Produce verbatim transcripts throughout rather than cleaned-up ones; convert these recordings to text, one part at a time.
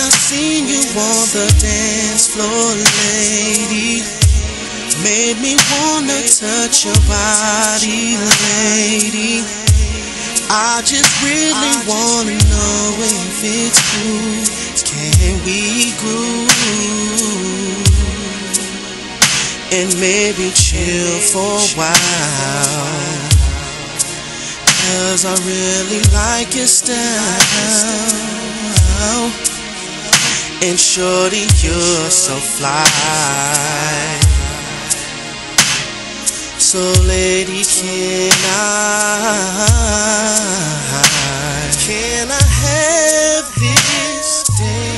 I seen you on the dance floor, lady, made me wanna touch your body, lady. I just really wanna know if it's true. Can we groove and maybe chill for a while? 'Cause I really like your style. And shorty, you're so fly. So lady, can I, can I have this day?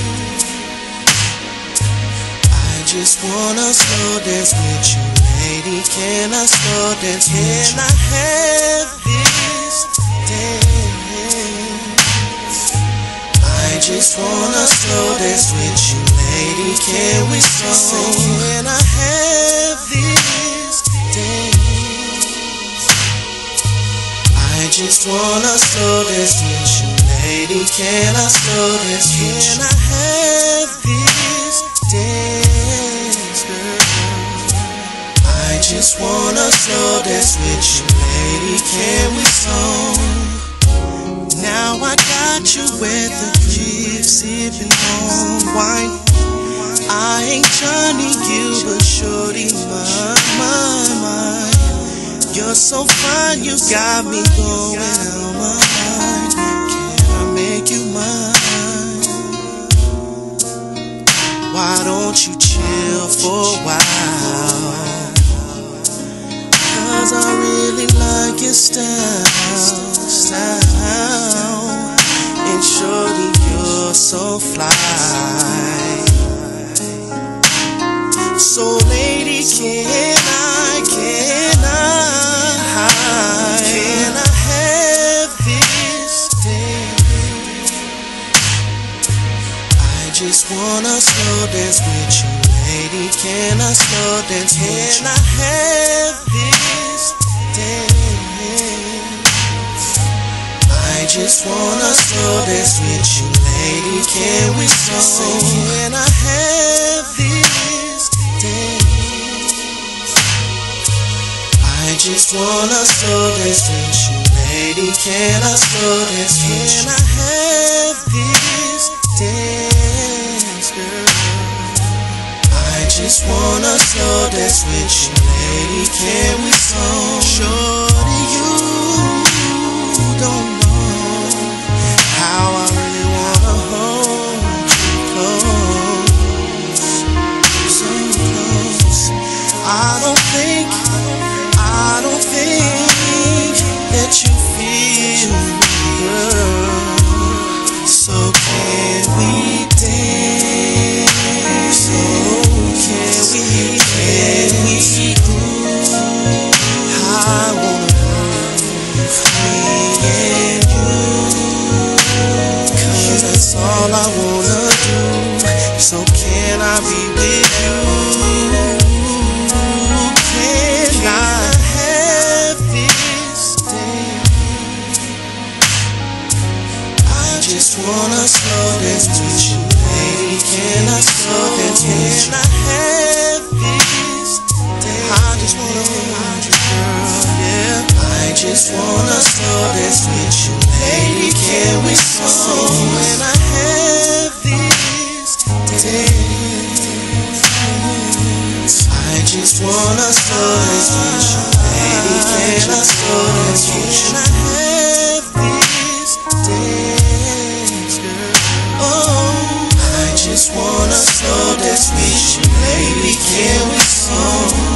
I just wanna slow dance with you, lady. Can I slow dance with you? Can I have this day? I just wanna slow dance with you, lady. Can we slow? Can I have this day? I just wanna slow dance with you, lady. Can I slow dance with you? Can I have this dance, girl? I just wanna slow dance with you, lady. Can we slow? Now I got you at the crib, sipping on wine. I ain't Johnny Gill, but shorty, my, my, my. You're so fine, you got me going out my mind. Can I make you mine? Why don't you chill for a while? 'Cause I really like your style, style. And shorty, you're so fly. So lady, can I, can I, can I have this day? I just wanna slow dance with you, lady. Can I slow dance with you? Can I have this day? I just wanna slow dance with you, lady. Can we slow? Can I have this day? I just wanna slow dance with you, lady. Can I slow dance with you? Can I have this dance, girl? I just wanna slow dance with you, lady. Can we slow? Shorty, you don't know how I really wanna hold you close, so close. I don't think, I don't think that you feel me, girl. So can we dance? So can we, can we groove? I wanna groove, me and you, 'cause that's all I wanna do. So can I be with you? Can I have this day? I just wanna slow dance with you, lady. Can I slow dance with you? Can I have this day? I just wanna hold you, girl, yeah. I just wanna slow dance with you, lady. Can we slow? When I have this day, I just wanna slow dance with you, lady. Can I slow dance with you? Can I have this dance, girl? Oh, I just wanna slow dance with you, lady. Can we slow?